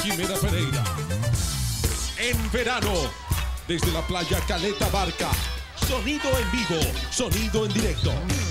Jimena Pereira. En verano, desde la playa Caleta Barca. Sonido en vivo, sonido en directo.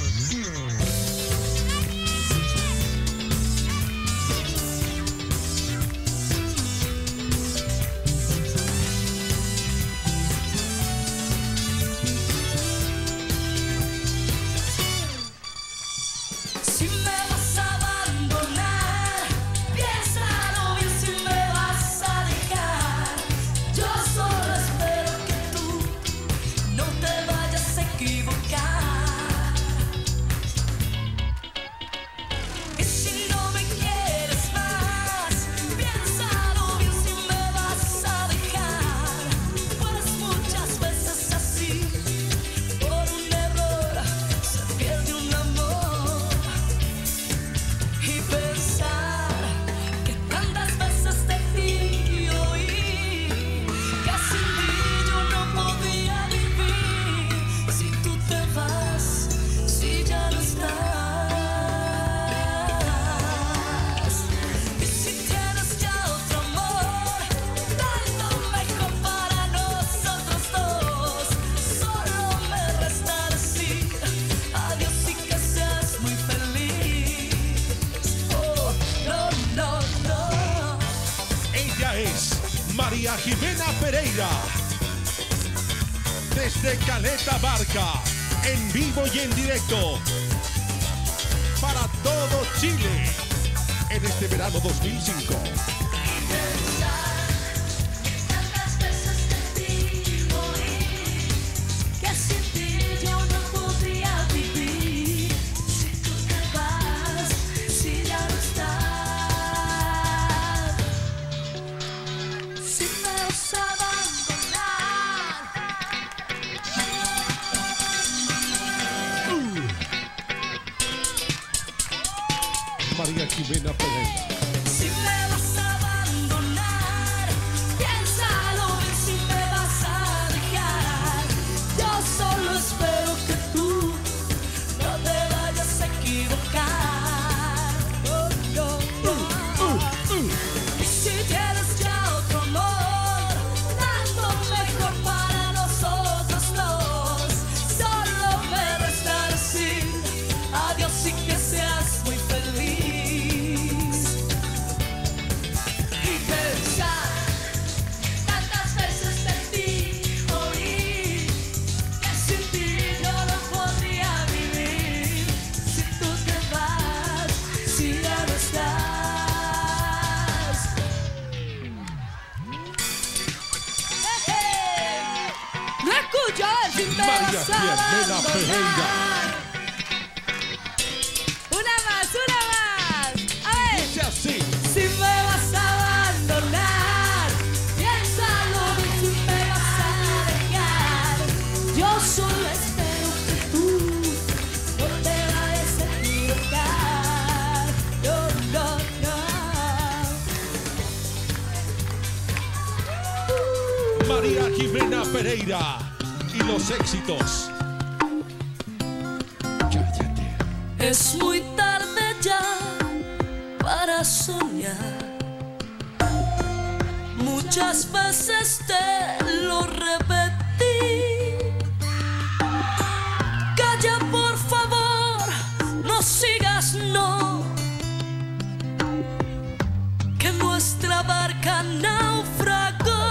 María Jimena Pereira, desde Caleta Barca, en vivo y en directo, para todo Chile, en este verano 2005. María Jimena Pereira. Si me vas a abandonar, piénsalo bien si me vas a dejar. Yo solo espero que tú no te vayas a equivocar. Y si tienes ya otro amor, tanto mejor para nosotros dos. Solo me resta decir adiós y que seas muy feliz. María Jimena Pereira. Una más. A ver. Dice así. Si me vas a abandonar, piénsalo bien si me vas a dejar. Yo solo espero que tú no te vayas a equivocar. No. María Jimena Pereira. Y los éxitos. Cállate. Es muy tarde ya para soñar. Muchas veces te lo repetí. Calla, por favor, no sigas, no. Que nuestra barca naufragó.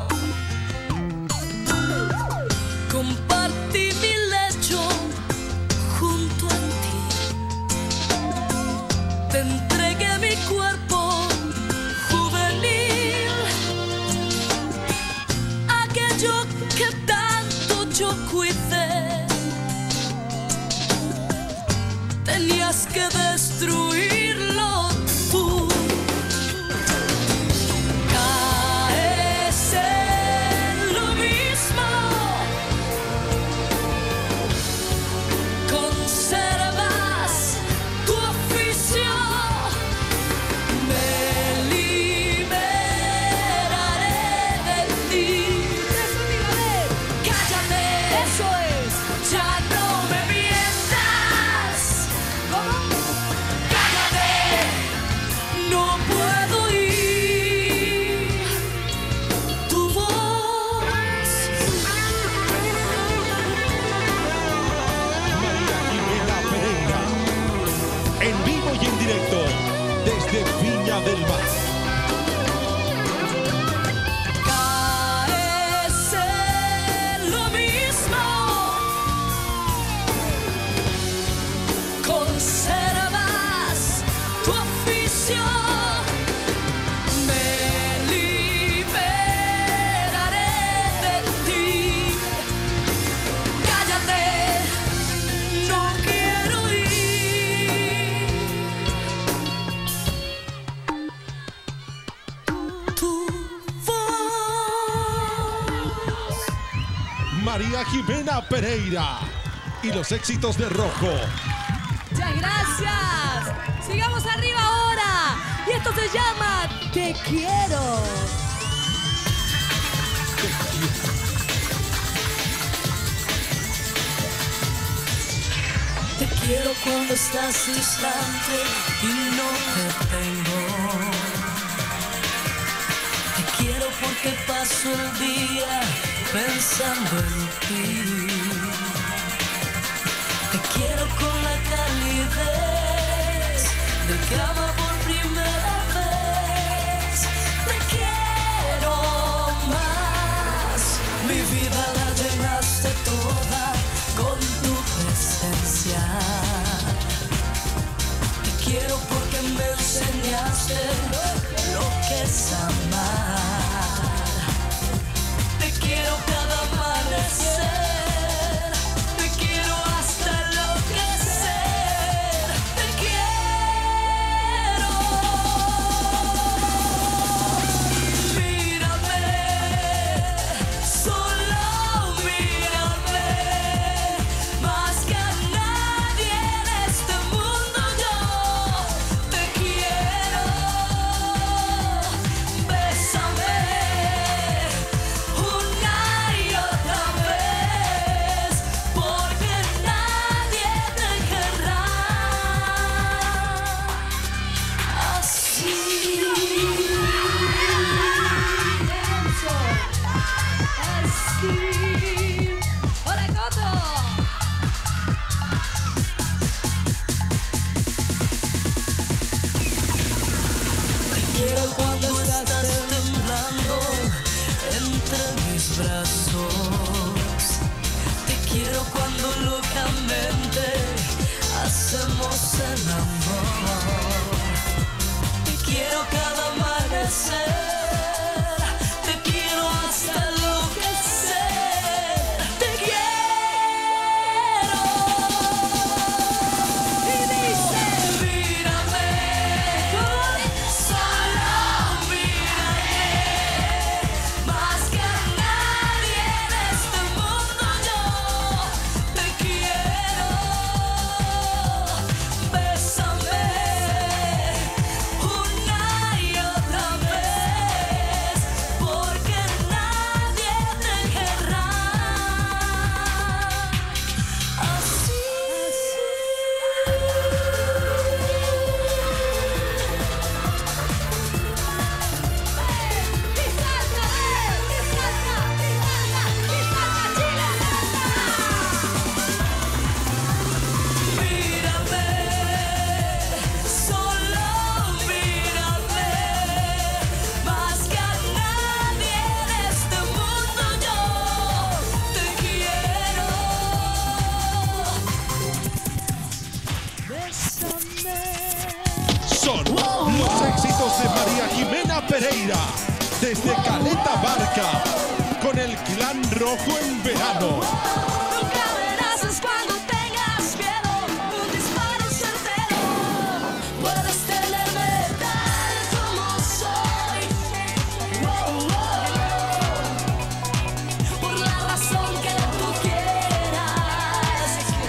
Compartí mi lecho junto a ti. Te entregué mi cuerpo juvenil. Aquello que tanto yo cuidé. Tenías que destruirlo tú. Caes en lo mismo. Conservas tu oficio. Me liberaré de ti. Cállate. Eso es. Ya no me mientas. ¿Cómo? Cállate. desde Viña del Mar. Caes en lo mismo, conservas tu oficio, me liberaré de ti. Cállate, no quiero ir. Tu voz. María Jimena Pereira y los éxitos de Rojo. Muchas gracias. Sigamos arriba ahora. Y esto se llama Te quiero. Te quiero cuando estás distante y no te tengo. Te quiero porque paso el día pensando en ti. Te quiero con la calidez del que ama por primera vez. Te quiero más. Mi vida la llenaste toda con tu presencia. Te quiero porque me enseñaste lo que es amar. Te quiero cada amanecer. Te quiero hasta enloquecer. Te quiero. Mírame, solo mírame. Más que a nadie en este mundo yo te quiero. Bésame una y otra vez, porque nadie te querrá así. Así. ¡Hola, Coto! Te quiero cuando estás temblando entre mis brazos. Te quiero cuando locamente hacemos el amor. Te quiero cada amanecer. Te quiero hasta enloquecer. Te quiero. Y dice, mírame, solo mírame. Más que a nadie en este mundo yo te quiero. Bésame una y otra vez, porque nadie te querrá así. Mírame, solo mírame. Más que a nadie en este mundo yo te quiero. Bésame. Son los éxitos de María Jimena Pereira desde Caleta Barca con el Clan Rojo en verano. Nunca verás cuando tengas miedo, un disparo certero. Puedes tenerme tal como soy. Por la razón que tú quieras.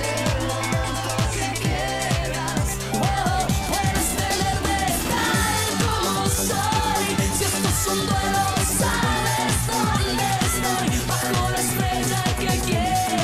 Puedes tenerme tal como soy. Si esto es un duelo, sabes dónde estoy. Bajo la estrella que quieras.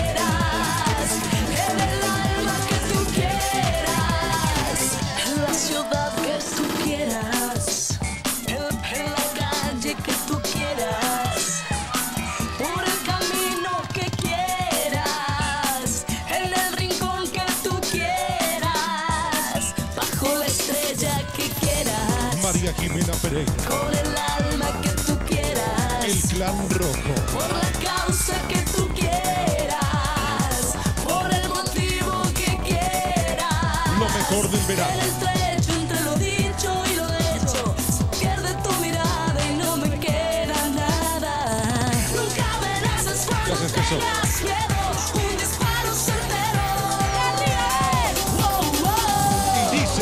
María Jimena Pereira. Con el alma que tú quieras. El Clan Rojo. Por la causa que tú quieras. Por el motivo que quieras. Lo mejor del verano. El estrecho entre lo dicho y lo hecho. Pierde tu mirada y no me queda nada. Nunca verás cuando tengas miedo. Un disparo certero. Wow, wow. Y dice.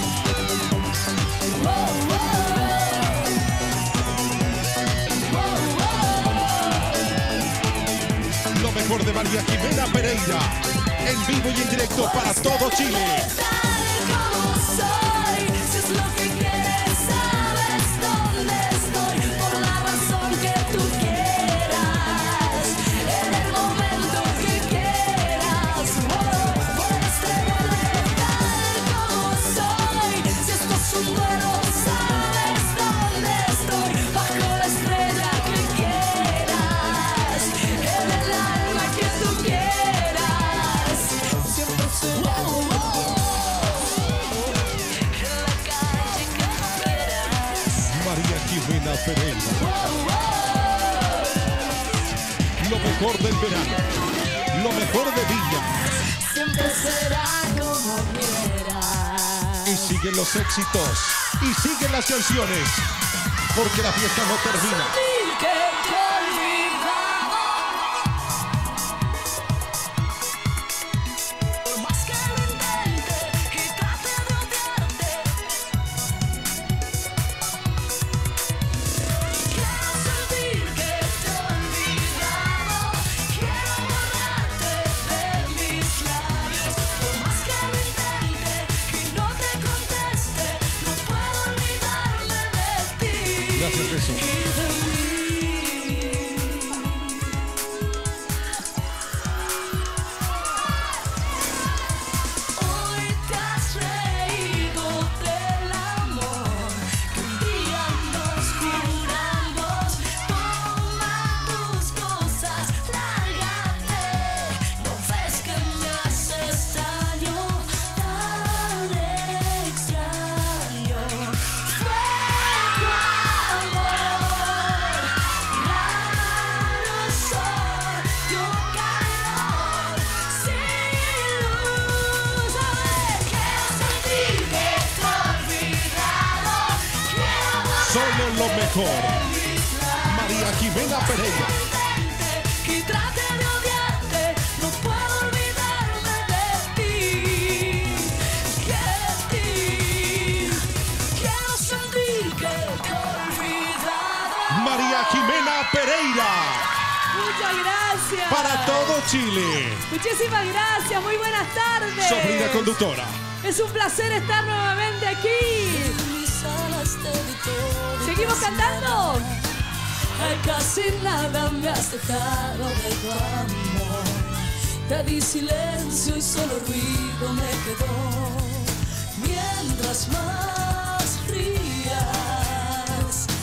Wow, wow. Lo mejor de María Jimena Pereira. En vivo y en directo para todo Chile. Si es lo que quieres, sabes dónde estoy. Por la razón que tú quieras. En el momento que quieras. Puedes tenerme tal como soy. Si esto es un duelo, sabes dónde estoy. Bajo la estrella que quieras. En el alma que tú quieras. Siempre será. María Jimena Pereira. Lo mejor del verano. Lo mejor de Villa. Siempre será como quieras. Y siguen los éxitos. Y siguen las canciones. Porque la fiesta no termina. Sentir que te he olvidado. Por más que lo intente y trate de odiarte. Quiero sentir que te he olvidado. Quiero borrarte de mis labios. Por más que lo intente y no te conteste, no puedo olvidarme de ti. Gracias, Jesús. Y de mí. Hoy te has reído del amor que un día nos juramos. Toma tus cosas, lárgate. No ves que me haces daño, tan extraño. Fue tu amor, raro sol, dio calor, sin luz. Quiero sentir que te he olvidado. Quiero Solo lo mejor. María Jimena Pereira. y trate de odiarte, no puedo olvidarme de ti. Quiero sentir que te he olvidado. María Jimena Pereira. Muchas gracias. Para todo Chile. Muchísimas gracias. Muy buenas tardes. Sobrina conductora. Es un placer estar nuevamente aquí. Mis alas te di todo. ¿Seguimos cantando? Ay, casi nada me has dejado de tu amor. Te di silencio y solo ruido me quedó. Mientras más rías,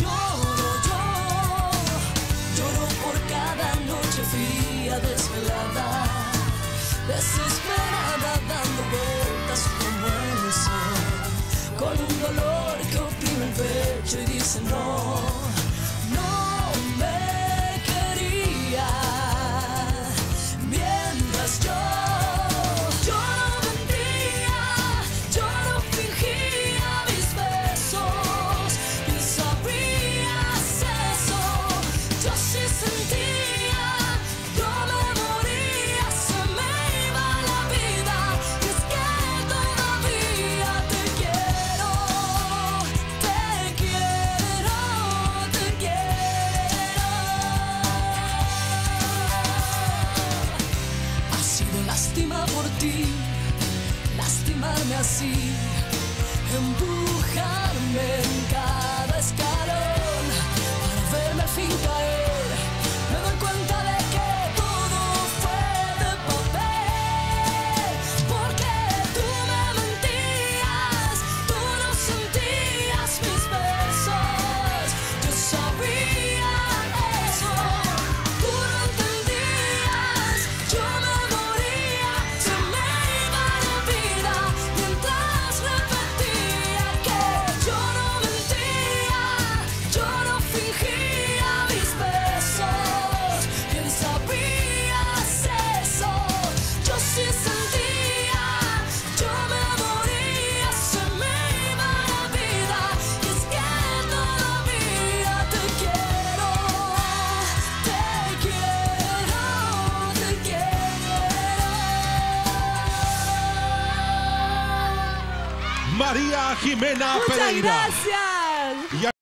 lloro por cada noche fría, desvelada, desesperada, dando vueltas como el sol, con un dolor que oprime el pecho y dice no. No me quería, mientras yo no mentía, yo no fingía mis besos, y sabrías eso, yo sí sentía, yo me moría, se me iba la vida, y es que todavía te quiero. María Jimena Muchas Pereira. gracias. Y